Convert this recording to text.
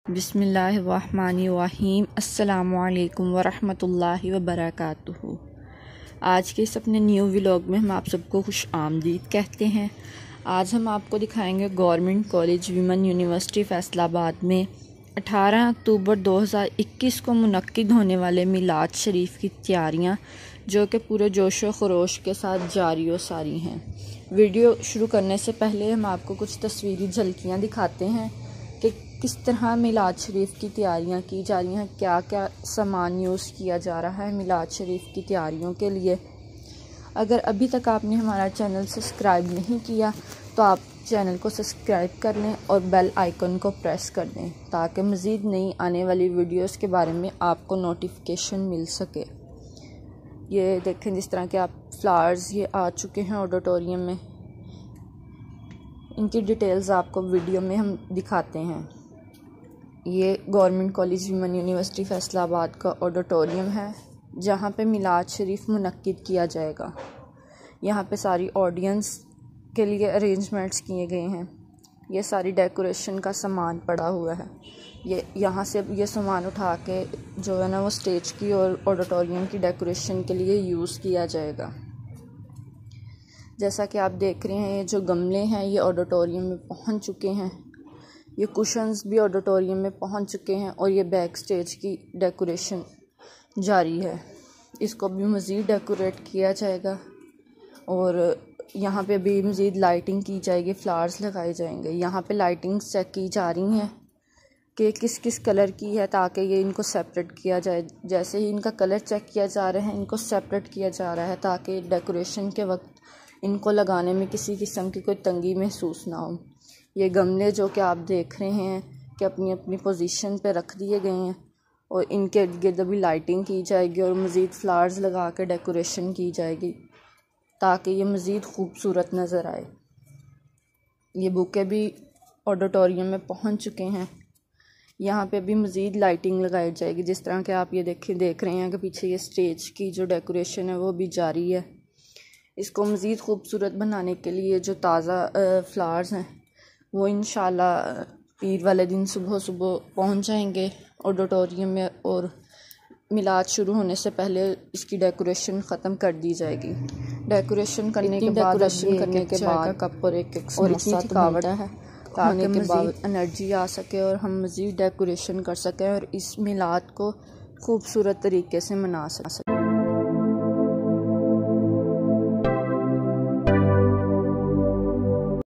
बिस्मिल्लाहिर्रहमानिर्रहीम। अस्सलामुअलैकुम वरहमतुल्लाहि वबरकातुहू। आज के इस अपने न्यू व्लॉग में हम आप सबको खुश आमदीद कहते हैं। आज हम आपको दिखाएंगे government college women university Faisalabad में 18 अक्टूबर 2021 को मुनक्किद होने वाले मिलाद शरीफ की तैयारियां, जो कि पूरे जोश व खरोश के साथ जारी व सारी हैं। वीडियो शुरू करने से पहले हम आपको कुछ तस्वीरी झलकियां दिखाते हैं कि किस तरह मिलाद शरीफ की तैयारियां की जा रही हैं, क्या क्या सामान यूज़ किया जा रहा है मिलाद शरीफ की तैयारियों के लिए। अगर अभी तक आपने हमारा चैनल सब्सक्राइब नहीं किया तो आप चैनल को सब्सक्राइब कर लें और बेल आइकन को प्रेस कर दें, ताकि मज़ीद नई आने वाली वीडियोस के बारे में आपको नोटिफिकेशन मिल सके। ये देखें, जिस तरह के आप फ्लावर्स ये आ चुके हैं ऑडिटोरियम में, इनकी डिटेल्स आपको वीडियो में हम दिखाते हैं। ये government college women university Faisalabad का ऑडिटोरियम है, जहाँ पे मिलाद शरीफ मुनक्किद किया जाएगा। यहाँ पे सारी ऑडियंस के लिए अरेंजमेंट्स किए गए हैं। ये सारी डेकोरेशन का सामान पड़ा हुआ है। ये यहाँ से ये सामान उठा के जो है ना वो स्टेज की और ऑडिटोरियम की डेकोरेशन के लिए यूज़ किया जाएगा। जैसा कि आप देख रहे हैं, ये जो गमले हैं ये ऑडिटोरियम में पहुँच चुके हैं। ये कुशन्स भी ऑडिटोरियम में पहुंच चुके हैं और ये बैक स्टेज की डेकोरेशन जारी है। इसको भी मज़ीद डेकोरेट किया जाएगा और यहाँ पे भी मज़ीद लाइटिंग की जाएगी, फ्लावर्स लगाए जाएंगे। यहाँ पे लाइटिंग्स चेक की जा रही हैं कि किस किस कलर की है, ताकि ये इनको सेपरेट किया जाए। जैसे ही इनका कलर चेक किया जा रहा है, इनको सेपरेट किया जा रहा है, ताकि डेकोरेशन के वक्त इनको लगाने में किसी किस्म की कोई तंगी महसूस ना हो। ये गमले जो कि आप देख रहे हैं कि अपनी अपनी पोजीशन पे रख दिए गए हैं और इनके इर्द गिर्द भी लाइटिंग की जाएगी और मज़ीद फ्लावर्स लगा के डेकोरेशन की जाएगी, ताकि ये मज़ीद खूबसूरत नज़र आए। ये बुके भी ऑडिटोरियम में पहुंच चुके हैं। यहाँ पे भी मज़ीद लाइटिंग लगाई जाएगी। जिस तरह के आप ये देख रहे हैं कि पीछे ये स्टेज की जो डेकोरेशन है वो भी जारी है। इसको मज़ीद खूबसूरत बनाने के लिए जो ताज़ा फ्लावर्स हैं वो इंशाल्लाह पीर वाले दिन सुबह सुबह पहुंच जाएंगे ऑडिटोरियम में, और मिलाद शुरू होने से पहले इसकी डेकोरेशन ख़त्म कर दी जाएगी। डेकोरेशन करने के बाद कप और एक समोसा थकावट है, ताकि मज़ीद एनर्जी आ सके और हम मज़ीद डेकोरेशन कर सकें और इस मिलाद को खूबसूरत तरीके से मना सकें।